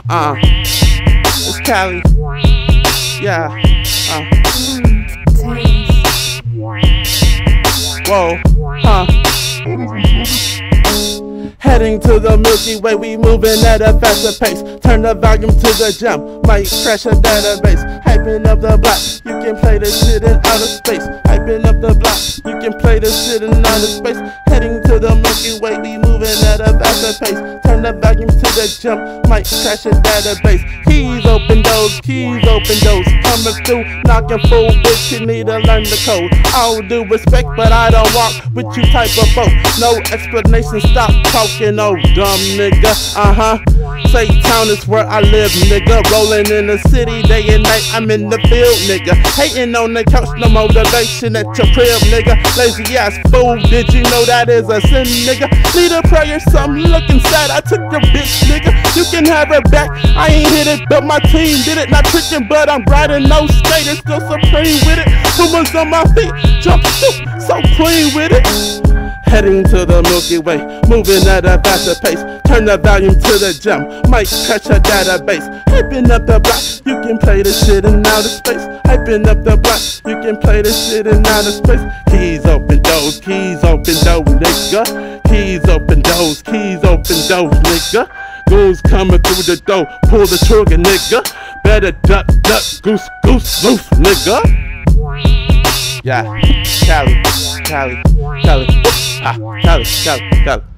It's Cali. Yeah. Whoa. Heading to the Milky Way, we moving at a faster pace. Turn the volume to the jump, might crash a database. Hyping up the block, you can play this shit in outer space. Hyping up the block, you can play this shit in outer space. Heading to the Milky Way, we moving at a faster pace. Turn the volume to the jump, might crash a database. Keys open doors, coming through, knocking full bitch, you need to learn the code. All due respect, but I don't walk with you type of boat. No explanation, stop talking, oh dumb nigga. Say town is where I live, nigga. Rolling in the city day and night, I'm in the field, nigga. Hating on the couch, no motivation at your crib, nigga. Lazy ass fool, did you know that is a sin, nigga? Need a prayer, something looking sad, I took your bitch, nigga. You can have her back, I ain't hit it, but my team did it. Not tricking, but I'm riding, no skaters, still supreme with it. Pumas on my feet, jump, so clean with it. Heading to the Milky Way, moving at a faster pace. Turn the volume to the jump, might catch a database. Hyping up the block, you can play this shit in outer space. Hyping up the block, you can play this shit in outer space. Keys open doors, nigga. Keys open doors, nigga. Goons coming through the door, pull the trigger, nigga. Better duck, goose, loose, nigga. Yeah, Cali. Cali.